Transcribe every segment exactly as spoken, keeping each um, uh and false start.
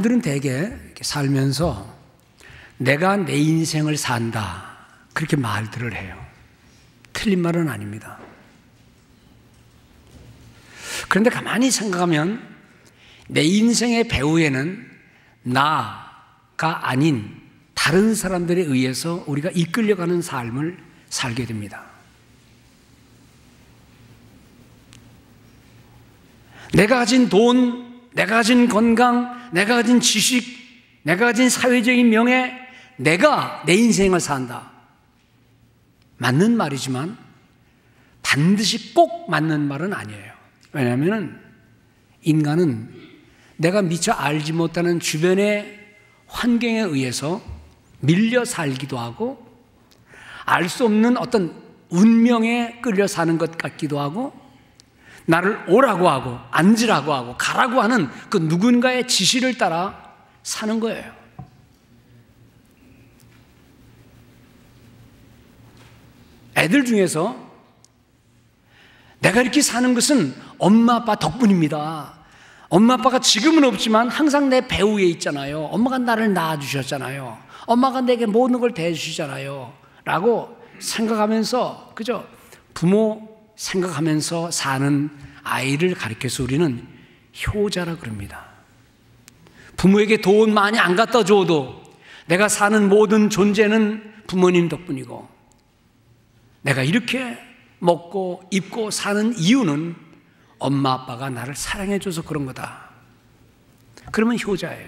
사람들은 대개 이렇게 살면서 내가 내 인생을 산다, 그렇게 말들을 해요. 틀린 말은 아닙니다. 그런데 가만히 생각하면 내 인생의 배후에는 나가 아닌 다른 사람들에 의해서 우리가 이끌려가는 삶을 살게 됩니다. 내가 가진 돈, 내가 가진 건강, 내가 가진 지식, 내가 가진 사회적인 명예, 내가 내 인생을 산다. 맞는 말이지만 반드시 꼭 맞는 말은 아니에요. 왜냐하면 인간은 내가 미처 알지 못하는 주변의 환경에 의해서 밀려 살기도 하고 알 수 없는 어떤 운명에 끌려 사는 것 같기도 하고 나를 오라고 하고 앉으라고 하고 가라고 하는 그 누군가의 지시를 따라 사는 거예요. 애들 중에서 내가 이렇게 사는 것은 엄마 아빠 덕분입니다. 엄마 아빠가 지금은 없지만 항상 내 배후에 있잖아요. 엄마가 나를 낳아주셨잖아요. 엄마가 내게 모든 걸 대해주시잖아요 라고 생각하면서, 그죠? 부모 생각하면서 사는 아이를 가리켜서 우리는 효자라 그럽니다. 부모에게 돈 많이 안 갖다 줘도 내가 사는 모든 존재는 부모님 덕분이고 내가 이렇게 먹고 입고 사는 이유는 엄마 아빠가 나를 사랑해줘서 그런 거다. 그러면 효자예요.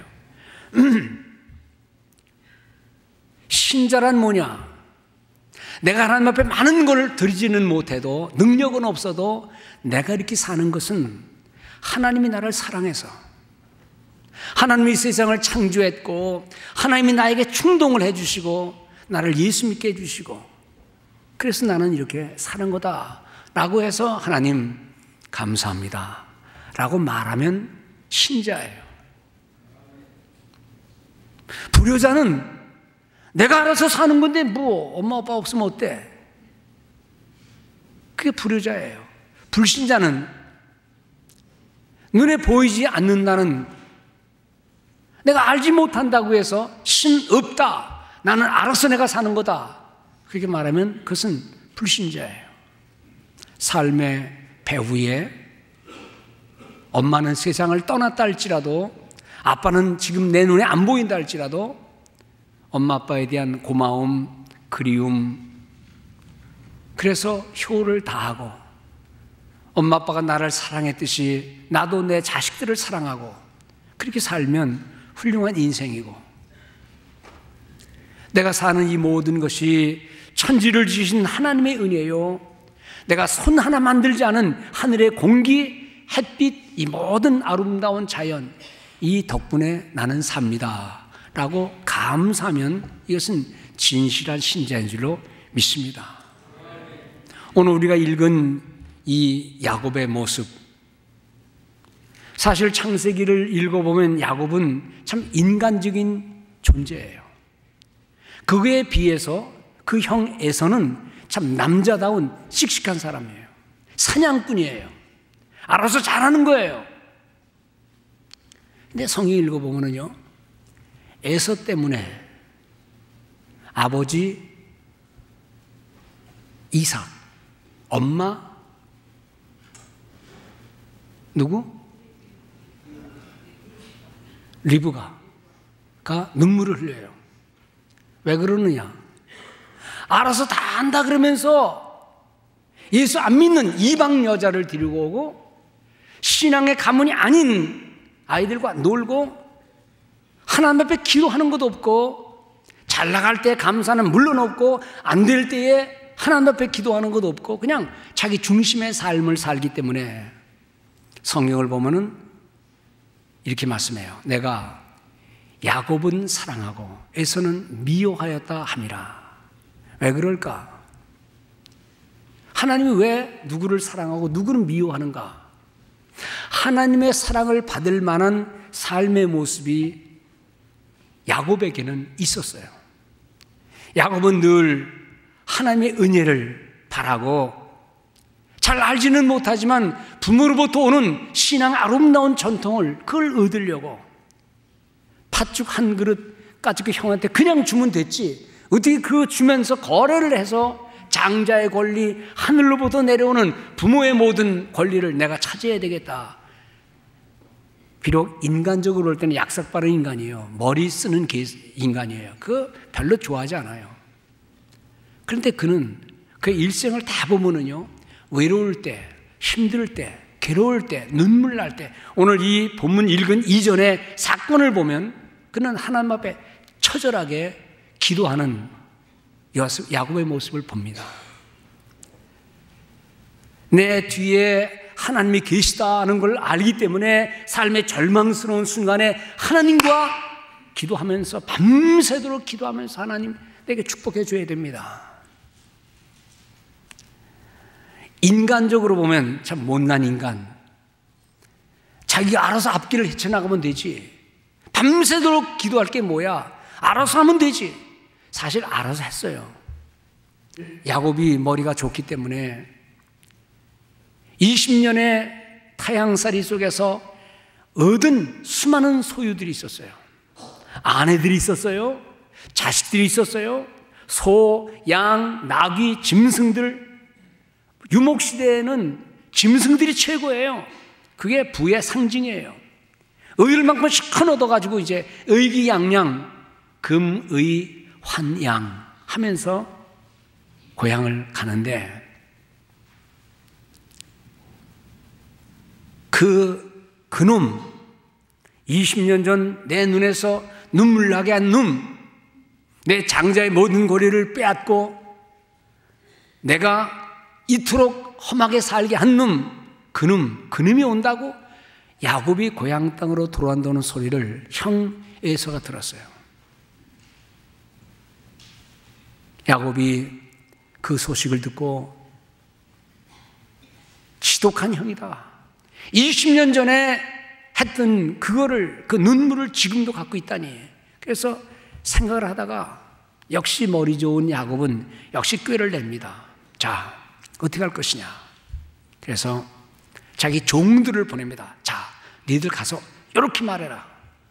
신자란 뭐냐? 내가 하나님 앞에 많은 걸 드리지는 못해도, 능력은 없어도 내가 이렇게 사는 것은 하나님이 나를 사랑해서, 하나님이 세상을 창조했고 하나님이 나에게 충동을 해주시고 나를 예수 믿게 해주시고 그래서 나는 이렇게 사는 거다 라고 해서 하나님 감사합니다 라고 말하면 신자예요. 불효자는 내가 알아서 사는 건데 뭐 엄마 아빠 없으면 어때? 그게 불효자예요. 불신자는 눈에 보이지 않는다는, 내가 알지 못한다고 해서 신 없다, 나는 알아서 내가 사는 거다, 그렇게 말하면 그것은 불신자예요. 삶의 배후에 엄마는 세상을 떠났다 할지라도, 아빠는 지금 내 눈에 안 보인다 할지라도 엄마 아빠에 대한 고마움, 그리움, 그래서 효를 다하고 엄마 아빠가 나를 사랑했듯이 나도 내 자식들을 사랑하고 그렇게 살면 훌륭한 인생이고, 내가 사는 이 모든 것이 천지를 지으신 하나님의 은혜요, 내가 손 하나 만들지 않은 하늘의 공기, 햇빛, 이 모든 아름다운 자연, 이 덕분에 나는 삽니다 라고 감사하면 이것은 진실한 신자인 줄로 믿습니다. 오늘 우리가 읽은 이 야곱의 모습, 사실 창세기를 읽어보면 야곱은 참 인간적인 존재예요. 그에 비해서 그 형 에서는 참 남자다운 씩씩한 사람이에요. 사냥꾼이에요. 알아서 잘하는 거예요. 근데 성경 읽어보면요, 에서 때문에 아버지 이삭, 엄마 누구? 리브가가 눈물을 흘려요. 왜 그러느냐? 알아서 다 한다 그러면서 예수 안 믿는 이방 여자를 데리고 오고 신앙의 가문이 아닌 아이들과 놀고 하나님 앞에 기도하는 것도 없고 잘 나갈 때 감사는 물론 없고 안 될 때에 하나님 앞에 기도하는 것도 없고 그냥 자기 중심의 삶을 살기 때문에 성경을 보면은 이렇게 말씀해요. 내가 야곱은 사랑하고 에서는 미워하였다 함이라. 왜 그럴까? 하나님이 왜 누구를 사랑하고 누구를 미워하는가? 하나님의 사랑을 받을 만한 삶의 모습이 야곱에게는 있었어요. 야곱은 늘 하나님의 은혜를 바라고 잘 알지는 못하지만 부모로부터 오는 신앙 아름다운 전통을 그걸 얻으려고 팥죽 한 그릇까지 그 형한테 그냥 주면 됐지. 어떻게 그 주면서 거래를 해서 장자의 권리, 하늘로부터 내려오는 부모의 모든 권리를 내가 차지해야 되겠다. 비록 인간적으로 볼 때는 약삭빠른 인간이에요. 머리 쓰는 인간이에요. 그거 별로 좋아하지 않아요. 그런데 그는 그 일생을 다 보면은요, 외로울 때, 힘들 때, 괴로울 때, 눈물 날 때, 오늘 이 본문 읽은 이전의 사건을 보면 그는 하나님 앞에 처절하게 기도하는 야곱의 모습을 봅니다. 내 뒤에 하나님이 계시다는 걸 알기 때문에 삶의 절망스러운 순간에 하나님과 기도하면서 밤새도록 기도하면서 하나님 내게 축복해 줘야 됩니다. 인간적으로 보면 참 못난 인간, 자기가 알아서 앞길을 헤쳐나가면 되지. 밤새도록 기도할 게 뭐야? 알아서 하면 되지. 사실 알아서 했어요. 야곱이 머리가 좋기 때문에 이십 년의 타향살이 속에서 얻은 수많은 소유들이 있었어요. 아내들이 있었어요. 자식들이 있었어요. 소, 양, 나귀, 짐승들. 유목시대에는 짐승들이 최고예요. 그게 부의 상징이에요. 의일만큼 시큰 얻어가지고 이제 의기양양, 금의 환양 하면서 고향을 가는데 그, 그놈, 이십 년 전 내 눈에서 눈물 나게 한 놈, 내 장자의 모든 고리를 빼앗고 내가 이토록 험하게 살게 한 놈, 그놈, 그놈이 온다고 야곱이 고향 땅으로 돌아온다는 소리를 형 에서가 들었어요. 야곱이 그 소식을 듣고 지독한 형이다. 이십 년 전에 했던 그거를, 그 눈물을 지금도 갖고 있다니. 그래서 생각을 하다가 역시 머리 좋은 야곱은 역시 꾀를 냅니다. 자, 어떻게 할 것이냐. 그래서 자기 종들을 보냅니다. 자, 니들 가서 이렇게 말해라.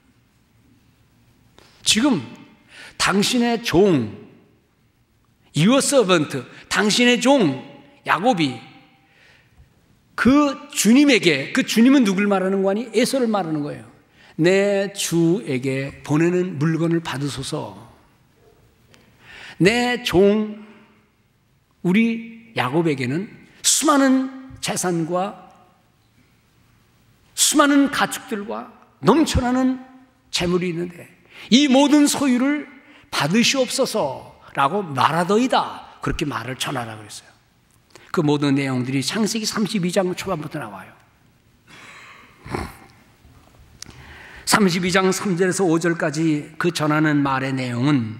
지금 당신의 종, your servant, 당신의 종 야곱이 그 주님에게, 그 주님은 누굴 말하는 거니? 에서를 말하는 거예요. 내 주에게 보내는 물건을 받으소서. 내 종 우리 야곱에게는 수많은 재산과 수많은 가축들과 넘쳐나는 재물이 있는데 이 모든 소유를 받으시옵소서라고 말하더이다. 그렇게 말을 전하라고 했어요. 그 모든 내용들이 창세기 삼십이 장 초반부터 나와요. 삼십이 장 삼 절에서 오 절까지 그 전하는 말의 내용은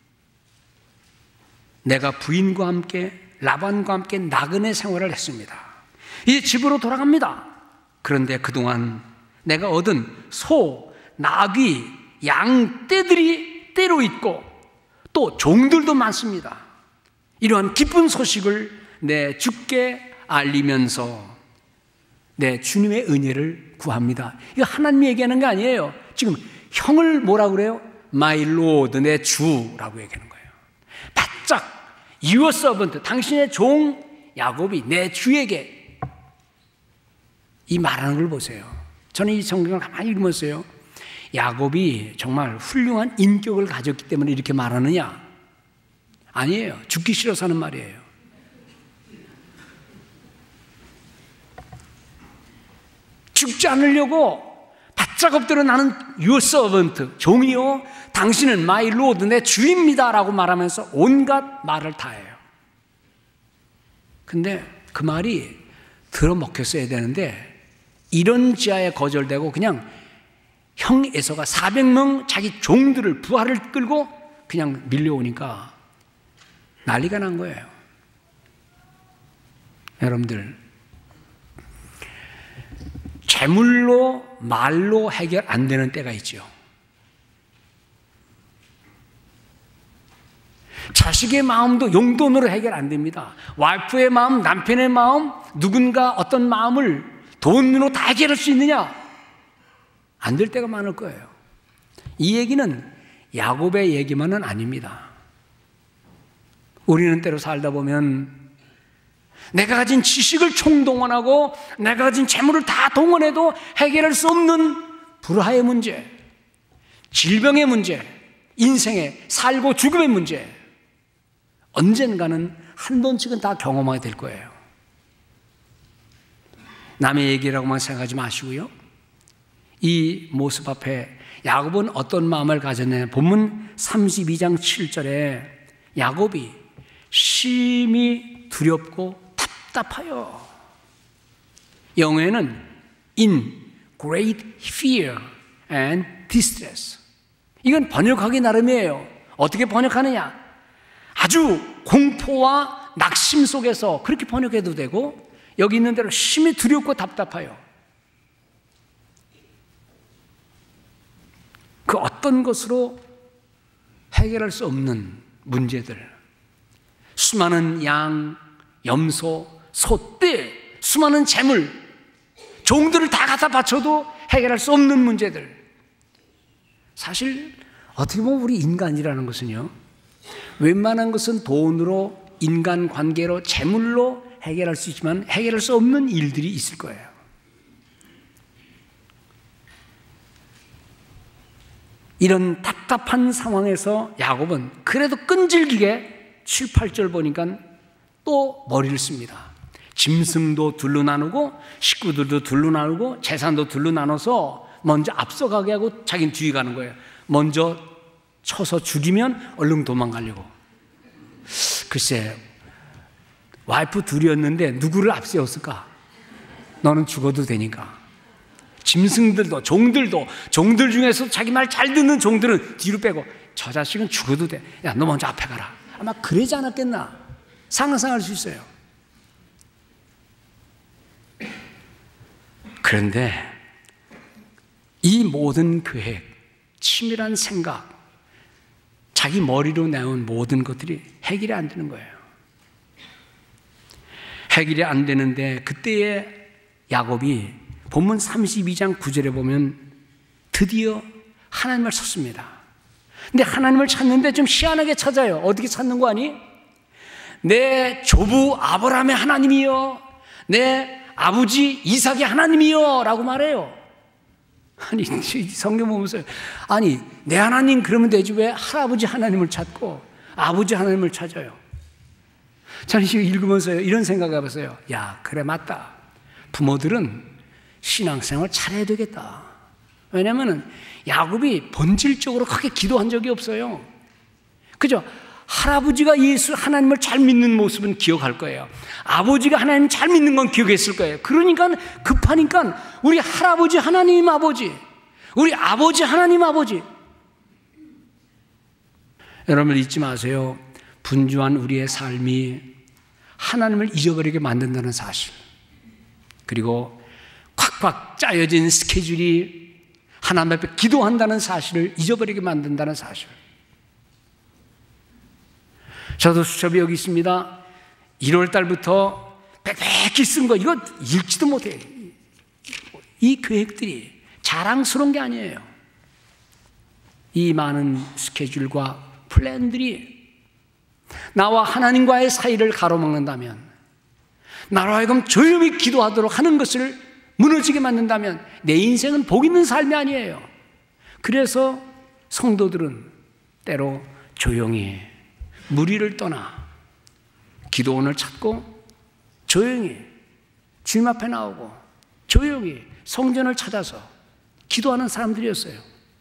내가 부인과 함께 라반과 함께 나그네 생활을 했습니다. 이제 집으로 돌아갑니다. 그런데 그동안 내가 얻은 소, 나귀, 양, 떼들이 떼로 있고 또 종들도 많습니다. 이러한 기쁜 소식을 내 주께 알리면서 내 주님의 은혜를 구합니다. 이거 하나님이 얘기하는 게 아니에요. 지금 형을 뭐라고 그래요? My Lord, 내 주라고 얘기하는 거예요. 바짝 your servant, 당신의 종 야곱이 내 주에게 이 말하는 걸 보세요. 저는 이 성경을 가만히 읽으면서요, 야곱이 정말 훌륭한 인격을 가졌기 때문에 이렇게 말하느냐? 아니에요. 죽기 싫어서 하는 말이에요. 죽지 않으려고 바짝 엎드려 나는 your servant, 종이요, 당신은 my lord, 내 주입니다 라고 말하면서 온갖 말을 다 해요. 근데 그 말이 들어먹혔어야 되는데 이런 지하에 거절되고 그냥 형 에서가 사백 명 자기 종들을, 부하를 끌고 그냥 밀려오니까 난리가 난 거예요. 여러분들, 재물로 말로 해결 안 되는 때가 있죠. 자식의 마음도 용돈으로 해결 안 됩니다. 와이프의 마음, 남편의 마음, 누군가 어떤 마음을 돈으로 다 해결할 수 있느냐? 안 될 때가 많을 거예요. 이 얘기는 야곱의 얘기만은 아닙니다. 우리는 때로 살다 보면 내가 가진 지식을 총동원하고 내가 가진 재물을 다 동원해도 해결할 수 없는 불화의 문제, 질병의 문제, 인생의 살고 죽음의 문제, 언젠가는 한 번씩은 다 경험하게 될 거예요. 남의 얘기라고만 생각하지 마시고요. 이 모습 앞에 야곱은 어떤 마음을 가졌냐. 본문 삼십이 장 칠 절에 야곱이 심히 두렵고 답답하여. 영어에는 in great fear and distress. 이건 번역하기 나름이에요. 어떻게 번역하느냐? 아주 공포와 낙심 속에서 그렇게 번역해도 되고, 여기 있는 대로 심히 두렵고 답답하여. 그 어떤 것으로 해결할 수 없는 문제들, 수많은 양, 염소, 소떼, 수많은 재물, 종들을 다 갖다 바쳐도 해결할 수 없는 문제들. 사실 어떻게 보면 우리 인간이라는 것은요, 웬만한 것은 돈으로, 인간관계로, 재물로 해결할 수 있지만 해결할 수 없는 일들이 있을 거예요. 이런 답답한 상황에서 야곱은 그래도 끈질기게 칠, 팔 절 보니까 또 머리를 씁니다. 짐승도 둘로 나누고 식구들도 둘로 나누고 재산도 둘로 나눠서 먼저 앞서가게 하고 자기는 뒤에 가는 거예요. 먼저 쳐서 죽이면 얼른 도망가려고. 글쎄, 와이프 둘이었는데 누구를 앞세웠을까? 너는 죽어도 되니까. 짐승들도, 종들도, 종들 중에서 자기 말 잘 듣는 종들은 뒤로 빼고, 저 자식은 죽어도 돼. 야, 너 먼저 앞에 가라. 아마 그러지 않았겠나? 상상할 수 있어요. 그런데 이 모든 계획, 치밀한 생각, 자기 머리로 내온 모든 것들이 해결이 안 되는 거예요. 해결이 안 되는데 그때의 야곱이 본문 삼십이 장 구 절에 보면 드디어 하나님을 찾습니다. 근데 하나님을 찾는데 좀 희한하게 찾아요. 어떻게 찾는 거 아니? 내 조부 아브라함의 하나님이요, 내 아버지 이삭의 하나님이요 라고 말해요. 아니, 성경 보면서, 아니, 내 하나님 그러면 되지 왜 할아버지 하나님을 찾고 아버지 하나님을 찾아요? 저는 이거 읽으면서 이런 생각을 해봤어요. 야, 그래, 맞다. 부모들은 신앙생활 잘해야 되겠다. 왜냐하면 야곱이 본질적으로 크게 기도한 적이 없어요. 그죠? 할아버지가 예수 하나님을 잘 믿는 모습은 기억할 거예요. 아버지가 하나님 잘 믿는 건 기억했을 거예요. 그러니까 급하니까 우리 할아버지 하나님 아버지, 우리 아버지 하나님 아버지. 여러분 잊지 마세요. 분주한 우리의 삶이 하나님을 잊어버리게 만든다는 사실, 그리고 콱콱 짜여진 스케줄이 하나님 앞에 기도한다는 사실을 잊어버리게 만든다는 사실. 저도 수첩이 여기 있습니다. 일월 달부터 빽빽히 쓴 거 이거 읽지도 못해요. 이 계획들이 자랑스러운 게 아니에요. 이 많은 스케줄과 플랜들이 나와 하나님과의 사이를 가로막는다면, 나로 하여금 조용히 기도하도록 하는 것을 무너지게 만든다면 내 인생은 복 있는 삶이 아니에요. 그래서 성도들은 때로 조용히 무리를 떠나 기도원을 찾고 조용히 주님 앞에 나오고 조용히 성전을 찾아서 기도하는 사람들이었어요.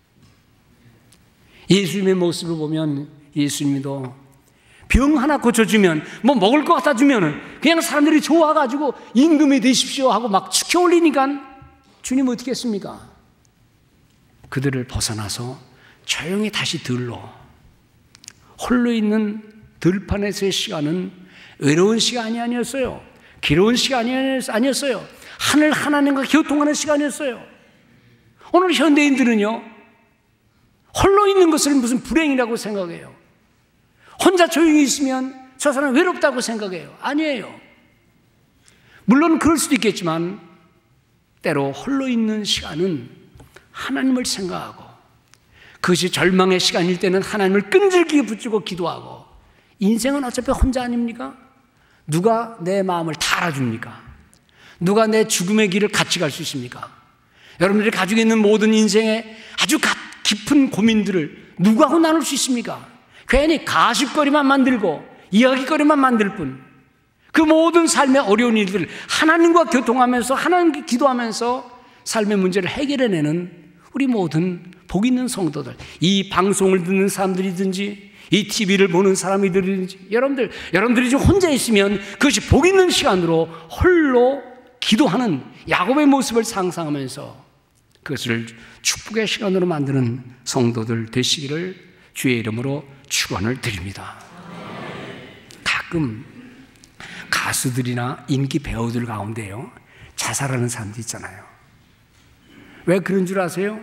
예수님의 모습을 보면 예수님도 병 하나 고쳐주면, 뭐 먹을 거 갖다 주면 그냥 사람들이 좋아가지고 임금이 되십시오 하고 막 축혀 올리니까 주님 어떻게 했습니까? 그들을 벗어나서 조용히 다시 들로, 홀로 있는 들판에서의 시간은 외로운 시간이 아니었어요. 괴로운 시간이 아니었어요. 하늘 하나님과 교통하는 시간이었어요. 오늘 현대인들은요, 홀로 있는 것을 무슨 불행이라고 생각해요. 혼자 조용히 있으면 저 사람 외롭다고 생각해요. 아니에요. 물론 그럴 수도 있겠지만 때로 홀로 있는 시간은 하나님을 생각하고 그것이 절망의 시간일 때는 하나님을 끈질기게 붙들고 기도하고, 인생은 어차피 혼자 아닙니까? 누가 내 마음을 다 알아줍니까? 누가 내 죽음의 길을 같이 갈 수 있습니까? 여러분들이 가지고 있는 모든 인생의 아주 깊은 고민들을 누구하고 나눌 수 있습니까? 괜히 가십거리만 만들고 이야기거리만 만들 뿐, 그 모든 삶의 어려운 일들을 하나님과 교통하면서, 하나님께 기도하면서 삶의 문제를 해결해내는 우리 모든 복 있는 성도들, 이 방송을 듣는 사람들이든지 이 티비를 보는 사람이든지, 여러분들, 여러분들이 좀 혼자 있으면 그것이 복 있는 시간으로 홀로 기도하는 야곱의 모습을 상상하면서 그것을 축복의 시간으로 만드는 성도들 되시기를 주의 이름으로 축원을 드립니다. 가끔 가수들이나 인기 배우들 가운데요, 자살하는 사람도 있잖아요. 왜 그런 줄 아세요?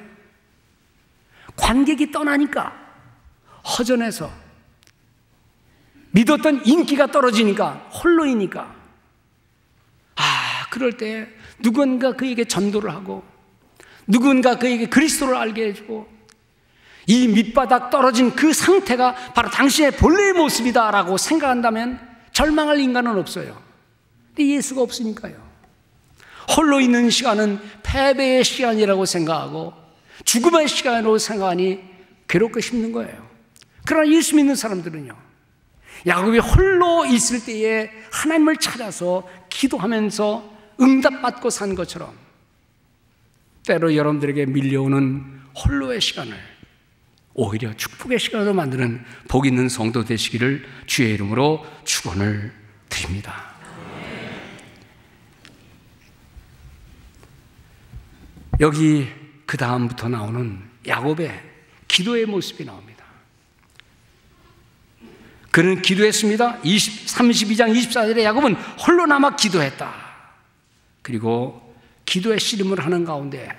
관객이 떠나니까, 허전해서, 믿었던 인기가 떨어지니까, 홀로이니까. 아, 그럴 때 누군가 그에게 전도를 하고, 누군가 그에게 그리스도를 알게 해주고, 이 밑바닥 떨어진 그 상태가 바로 당신의 본래의 모습이다라고 생각한다면 절망할 인간은 없어요. 근데 예수가 없으니까요. 홀로 있는 시간은 패배의 시간이라고 생각하고 죽음의 시간으로 생각하니 괴롭고 힘든 거예요. 그러나 예수 믿는 사람들은요, 야곱이 홀로 있을 때에 하나님을 찾아서 기도하면서 응답받고 산 것처럼 때로 여러분들에게 밀려오는 홀로의 시간을 오히려 축복의 시간으로 만드는 복 있는 성도 되시기를 주의 이름으로 축원을 드립니다. 여기 그 다음부터 나오는 야곱의 기도의 모습이 나옵니다. 그는 기도했습니다. 삼십이 장 이십사 절에 야곱은 홀로 남아 기도했다. 그리고 기도의 씨름을 하는 가운데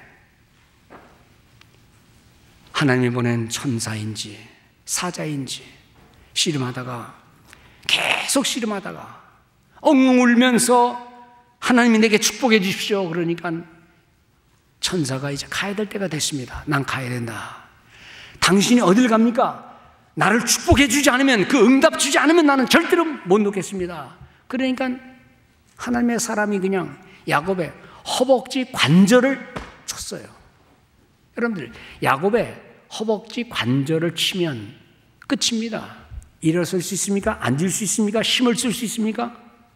하나님이 보낸 천사인지 사자인지 씨름하다가, 계속 씨름하다가 엉엉 울면서 하나님이 내게 축복해 주십시오. 그러니까 천사가 이제 가야 될 때가 됐습니다. 난 가야 된다. 당신이 어딜 갑니까? 나를 축복해 주지 않으면, 그 응답 주지 않으면 나는 절대로 못 놓겠습니다. 그러니까 하나님의 사람이 그냥 야곱의 허벅지 관절을 쳤어요. 여러분들, 야곱의 허벅지 관절을 치면 끝입니다. 일어설 수 있습니까? 앉을 수 있습니까? 힘을 쓸 수 있습니까?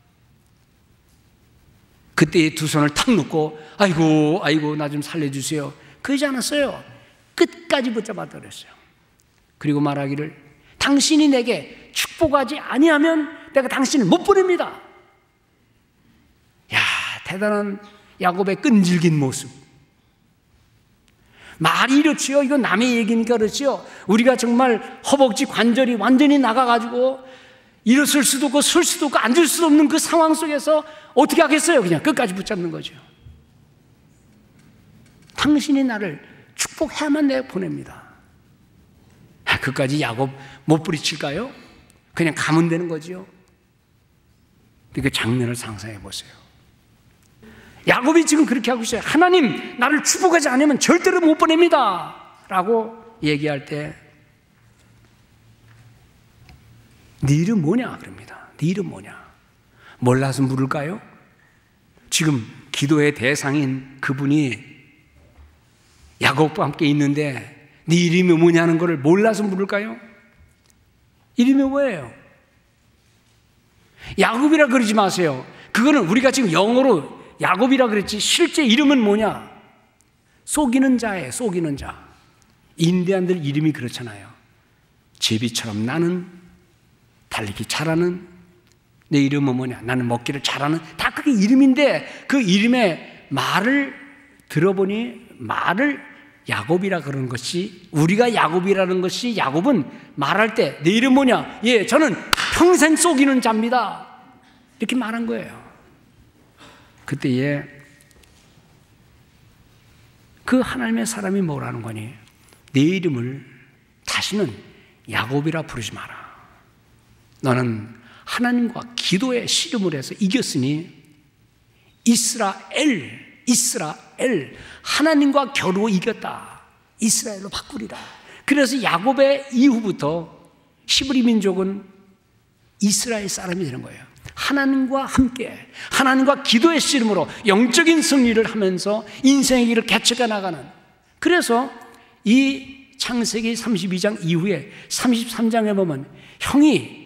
그때 두 손을 탁 놓고 아이고 아이고 나 좀 살려주세요, 그러지 않았어요. 끝까지 붙잡아 버렸어요. 그리고 말하기를, 당신이 내게 축복하지 아니하면 내가 당신을 못 보냅니다. 야, 대단한 야곱의 끈질긴 모습. 말이 이렇지요. 이건 남의 얘기니까 그렇지요. 우리가 정말 허벅지 관절이 완전히 나가가지고 일어설 수도 없고 설 수도 없고 앉을 수도 없는 그 상황 속에서 어떻게 하겠어요? 그냥 끝까지 붙잡는 거죠. 당신이 나를 축복해야만 내가 보냅니다. 그까지 야곱 못 부리칠까요? 그냥 가면 되는 거죠. 그 장면을 상상해 보세요. 야곱이 지금 그렇게 하고 있어요. 하나님, 나를 축복하지 않으면 절대로 못 보냅니다 라고 얘기할 때, 네 이름 뭐냐? 그럽니다. 네 이름 뭐냐? 몰라서 물을까요? 지금 기도의 대상인 그분이 야곱과 함께 있는데 네 이름이 뭐냐는 것을 몰라서 물을까요? 이름이 뭐예요? 야곱이라 그러지 마세요. 그거는 우리가 지금 영어로 야곱이라 그랬지, 실제 이름은 뭐냐? 속이는 자예요. 속이는 자. 인디안들 이름이 그렇잖아요. 제비처럼 나는 달리기 잘하는, 내 이름은 뭐냐? 나는 먹기를 잘하는. 다 그게 이름인데 그 이름의 말을 들어보니 말을 야곱이라 그러는 것이, 우리가 야곱이라는 것이, 야곱은 말할 때 내 이름 뭐냐? 예, 저는 평생 속이는 자입니다. 이렇게 말한 거예요. 그때에 그 하나님의 사람이 뭐라는 거니? 내 이름을 다시는 야곱이라 부르지 마라. 너는 하나님과 기도의 씨름을 해서 이겼으니 이스라엘, 이스라엘, 하나님과 겨루 이겼다. 이스라엘로 바꾸리라. 그래서 야곱의 이후부터 히브리 민족은 이스라엘 사람이 되는 거예요. 하나님과 함께, 하나님과 기도의 씨름으로 영적인 승리를 하면서 인생의 길을 개척해 나가는. 그래서 이 창세기 삼십이 장 이후에 삼십삼 장에 보면 형이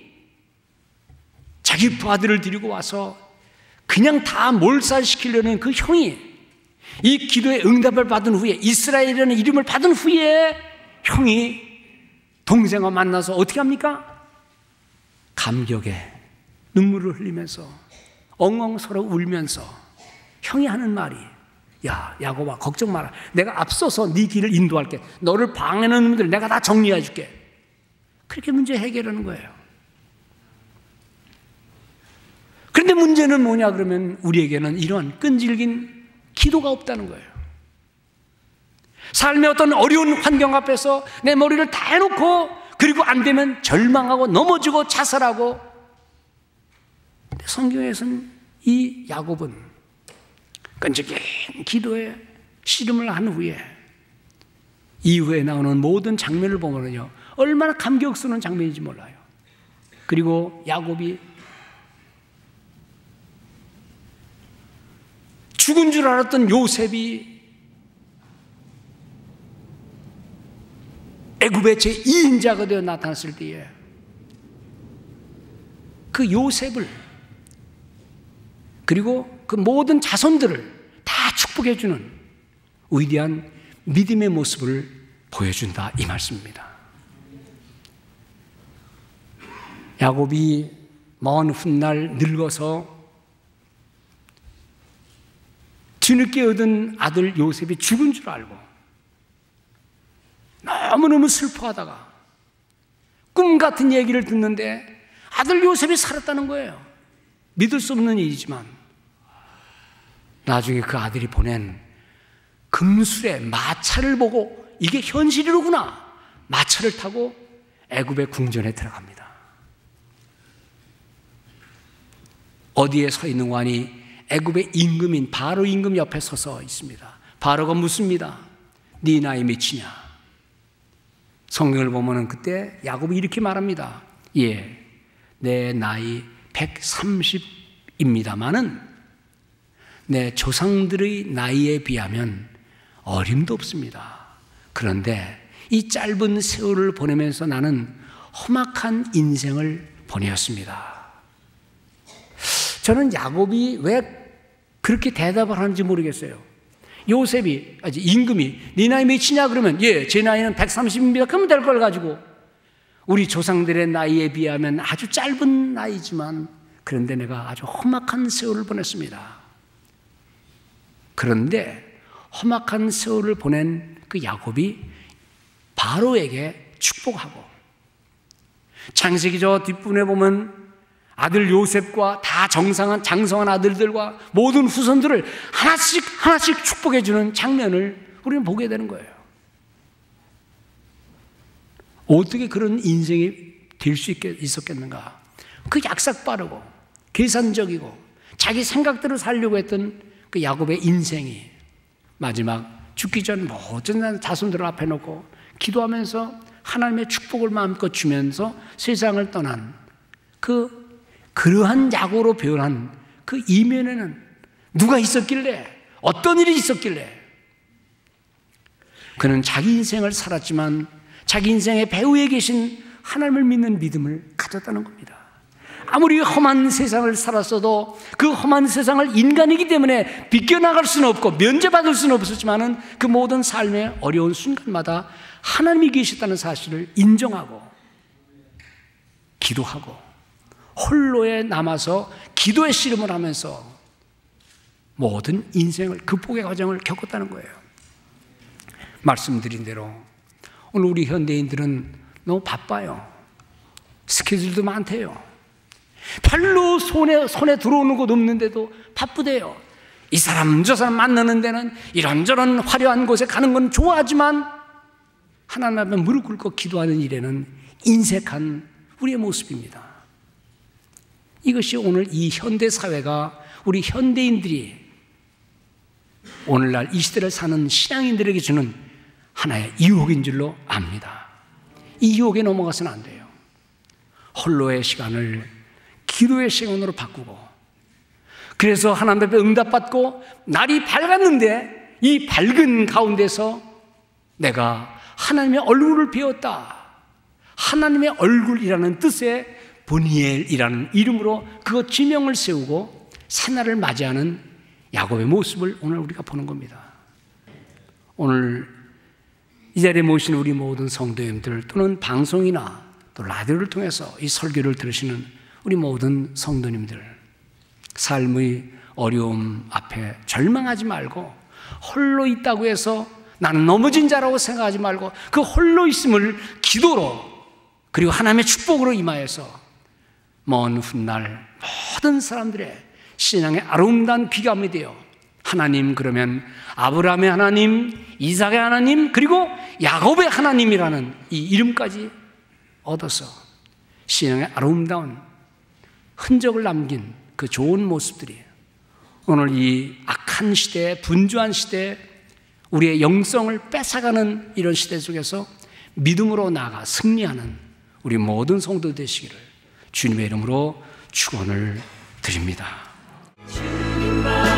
자기 두 아들을 데리고 와서 그냥 다 몰살시키려는 그 형이 이 기도의 응답을 받은 후에, 이스라엘이라는 이름을 받은 후에 형이 동생과 만나서 어떻게 합니까? 감격에 눈물을 흘리면서 엉엉 서로 울면서 형이 하는 말이, 야 야곱아 걱정 마라, 내가 앞서서 네 길을 인도할게, 너를 방해하는 놈들 내가 다 정리해 줄게. 그렇게 문제 해결하는 거예요. 그런데 문제는 뭐냐 그러면 우리에게는 이런 끈질긴 기도가 없다는 거예요. 삶의 어떤 어려운 환경 앞에서 내 머리를 다 해놓고 그리고 안 되면 절망하고 넘어지고 자살하고. 성경에서는 이 야곱은 끈질긴 기도에 씨름을 한 후에 이후에 나오는 모든 장면을 보면요 얼마나 감격스러운 장면인지 몰라요. 그리고 야곱이 죽은 줄 알았던 요셉이 애굽의 제이 인자가 되어 나타났을 때에 그 요셉을 그리고 그 모든 자손들을 다 축복해 주는 위대한 믿음의 모습을 보여준다, 이 말씀입니다. 야곱이 먼 훗날 늙어서 뒤늦게 얻은 아들 요셉이 죽은 줄 알고 너무너무 슬퍼하다가 꿈 같은 얘기를 듣는데 아들 요셉이 살았다는 거예요. 믿을 수 없는 일이지만 나중에 그 아들이 보낸 금술의 마차를 보고 이게 현실이로구나, 마차를 타고 애굽의 궁전에 들어갑니다. 어디에 서 있는 관이 애굽의 임금인 바로 임금 옆에 서서 있습니다. 바로가 묻습니다. 네 나이 몇이냐? 성경을 보면은 그때 야곱이 이렇게 말합니다. 예, 내 나이 백삼십입니다마는 내 조상들의 나이에 비하면 어림도 없습니다. 그런데 이 짧은 세월을 보내면서 나는 험악한 인생을 보내었습니다. 저는 야곱이 왜 그렇게 대답을 하는지 모르겠어요. 요셉이, 아니 임금이 네 나이 몇이냐 그러면 예, 제 나이는 백삼십입니다. 그러면 될 걸 가지고 우리 조상들의 나이에 비하면 아주 짧은 나이지만 그런데 내가 아주 험악한 세월을 보냈습니다. 그런데 험악한 세월을 보낸 그 야곱이 바로에게 축복하고, 창세기 저 뒷부분에 보면 아들 요셉과 다 정상한 장성한 아들들과 모든 후손들을 하나씩 하나씩 축복해 주는 장면을 우리는 보게 되는 거예요. 어떻게 그런 인생이 될 수 있었겠는가? 그 약삭 빠르고 계산적이고 자기 생각대로 살려고 했던 그 야곱의 인생이 마지막 죽기 전 모든 자손들을 앞에 놓고 기도하면서 하나님의 축복을 마음껏 주면서 세상을 떠난 그 그러한 야고로 표현한 그 이면에는 누가 있었길래, 어떤 일이 있었길래 그는 자기 인생을 살았지만 자기 인생의 배후에 계신 하나님을 믿는 믿음을 가졌다는 겁니다. 아무리 험한 세상을 살았어도 그 험한 세상을 인간이기 때문에 비껴나갈 수는 없고 면제받을 수는 없었지만 그 모든 삶의 어려운 순간마다 하나님이 계셨다는 사실을 인정하고 기도하고 홀로에 남아서 기도의 씨름을 하면서 모든 인생을 극복의 과정을 겪었다는 거예요. 말씀드린 대로 오늘 우리 현대인들은 너무 바빠요. 스케줄도 많대요. 별로 손에, 손에 들어오는 것 없는데도 바쁘대요. 이 사람 저 사람 만나는 데는 이런저런 화려한 곳에 가는 건 좋아하지만 하나님 앞에 무릎 꿇고 기도하는 일에는 인색한 우리의 모습입니다. 이것이 오늘 이 현대 사회가 우리 현대인들이 오늘날 이 시대를 사는 신앙인들에게 주는 하나의 유혹인 줄로 압니다. 이 유혹에 넘어가서는 안 돼요. 홀로의 시간을 기도의 시간으로 바꾸고, 그래서 하나님 앞에 응답받고 날이 밝았는데 이 밝은 가운데서 내가 하나님의 얼굴을 배웠다. 하나님의 얼굴이라는 뜻의 보니엘이라는 이름으로 그 지명을 세우고 새날을 맞이하는 야곱의 모습을 오늘 우리가 보는 겁니다. 오늘 이 자리에 모신 우리 모든 성도님들, 또는 방송이나 또 라디오를 통해서 이 설교를 들으시는 우리 모든 성도님들, 삶의 어려움 앞에 절망하지 말고, 홀로 있다고 해서 나는 넘어진 자라고 생각하지 말고, 그 홀로 있음을 기도로 그리고 하나님의 축복으로 임하여서 먼 훗날 모든 사람들의 신앙의 아름다운 귀감이 되어 하나님, 그러면 아브라함의 하나님, 이삭의 하나님, 그리고 야곱의 하나님이라는 이 이름까지 얻어서 신앙의 아름다운 흔적을 남긴 그 좋은 모습들이 오늘 이 악한 시대, 분주한 시대, 우리의 영성을 뺏어가는 이런 시대 속에서 믿음으로 나아가 승리하는 우리 모든 성도 되시기를 주님의 이름으로 축원을 드립니다. 주님만